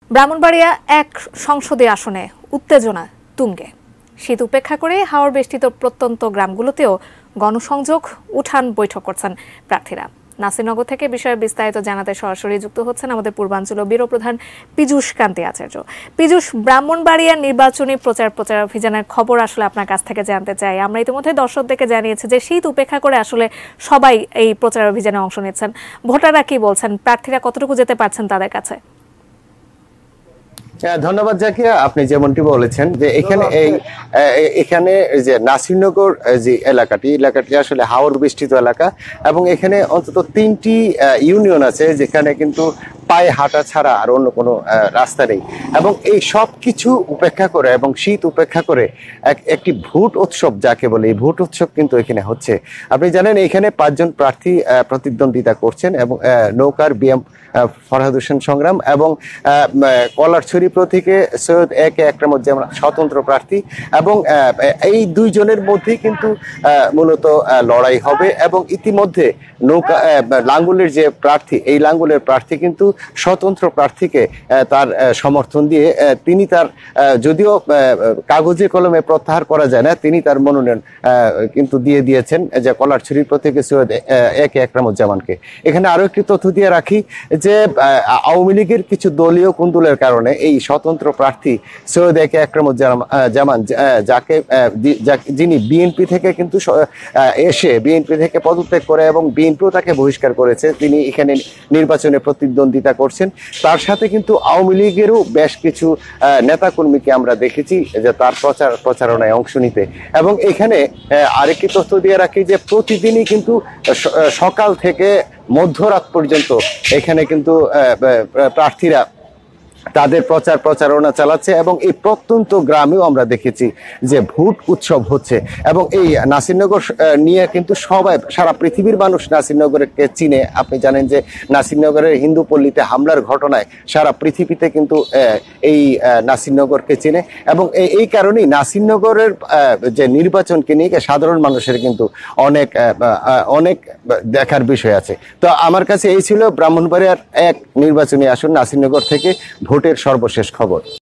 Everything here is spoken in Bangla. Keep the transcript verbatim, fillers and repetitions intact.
ব্রাহ্মণবাড়িয়া এক সংসদীয় আসনে উত্তেজনা তুঙ্গে। শীত উপেক্ষা করে হাওর বেষ্টিত প্রত্যন্ত গ্রামগুলোতেও গণসংযোগ উঠান বৈঠক করছেন প্রার্থীরা। নাসিরনগর থেকে বিষয়ে বিস্তারিত জানাতে সরাসরি যুক্ত হচ্ছেন আমাদের পূর্বাঞ্চল ব্যুরো প্রধান পীযূষ কান্তি আচার্য। পীযূষ, ব্রাহ্মণবাড়িয়ার নির্বাচনী প্রচার প্রচার অভিযানের খবর আসলে আপনার কাছ থেকে জানতে চাই। আমরা ইতিমধ্যে দর্শকদেরকে জানিয়েছি যে শীত উপেক্ষা করে আসলে সবাই এই প্রচার অভিযানে অংশ নিচ্ছেন। ভোটাররা কি বলছেন, প্রার্থীরা কতটুকু যেতে পারছেন তাদের কাছে? ধন্যবাদ জাকিয়া, আপনি যেমনটি বলেছেন যে এখানে এই এখানে যে নাসিরনগর যে এলাকাটি এলাকাটি আসলে হাওর বেষ্টিত এলাকা এবং এখানে অন্তত তিনটি ইউনিয়ন আছে যেখানে কিন্তু পায়ে হাঁটা ছাড়া আর অন্য কোনো রাস্তা নেই এবং এই সব কিছু উপেক্ষা করে এবং শীত উপেক্ষা করে এক একটি ভোট উৎসব যাকে বলে এই ভোট উৎসব কিন্তু এখানে হচ্ছে। আপনি জানেন এখানে পাঁচজন প্রার্থী প্রতিদ্বন্দ্বিতা করছেন এবং নৌকার বিএম ফরহাদ হোসেন সংগ্রাম এবং কলারছড়ি প্রতীকে সৈয়দ এ কে একরামুজ্জামান স্বতন্ত্র প্রার্থী এবং এই দুইজনের মধ্যেই কিন্তু মূলত লড়াই হবে এবং ইতিমধ্যে নৌকা লাঙ্গুলের যে প্রার্থী এই লাঙ্গুলের প্রার্থী কিন্তু স্বতন্ত্র প্রার্থীকে তার সমর্থন দিয়ে তিনি তার যদিও কাগজে কলমে প্রত্যাহার করা যায় না তিনি তার মনোনয়ন কিন্তু দিয়ে দিয়েছেন যে কলারছড়ি প্রতীকে সৈয়দ এ কে একরামুজ্জামানকে। এখানে আরো একটি তথ্য দিয়ে রাখি যে আওয়ামী লীগের কিছু দলীয় কুন্দলের কারণে এই স্বতন্ত্র প্রার্থী সৈয়দ এ কে একরামুজ্জামান যাকে যিনি বিএনপি থেকে কিন্তু এসে বিএনপি থেকে পদত্যাগ করে এবং বিএনপিও তাকে বহিষ্কার করেছে, তিনি এখানে নির্বাচনে প্রতিদ্বন্দ্বিতা করছেন। তার সাথে কিন্তু আওয়ামী লীগেরও বেশ কিছু নেতাকর্মীকে আমরা দেখেছি যে তার প্রচার প্রচারণায় অংশ নিতে এবং এখানে আরেকটি তথ্য দিয়ে রাখি যে প্রতিদিনই কিন্তু সকাল থেকে মধ্যরাত পর্যন্ত এখানে কিন্তু প্রার্থীরা তাদের প্রচার প্রচারণা চালাচ্ছে এবং এই প্রত্যন্ত গ্রামেও আমরা দেখেছি যে ভোট উৎসব হচ্ছে এবং এই নাসিরনগর নিয়ে কিন্তু সবাই সারা পৃথিবীর মানুষ নাসিরনগরকে চিনে। আপনি জানেন যে নাসিরনগরের হিন্দু পল্লীতে হামলার ঘটনায় সারা পৃথিবীতে কিন্তু এই নাসিরনগরকে চিনে এবং এই কারণেই নাসিরনগরের যে নির্বাচনকে নিয়ে সাধারণ মানুষের কিন্তু অনেক অনেক দেখার বিষয় আছে। তো আমার কাছে এই ছিল ব্রাহ্মণবাড়িয়ার এক নির্বাচনী আসন নাসিরনগর থেকে ভোটের সর্বশেষ খবর।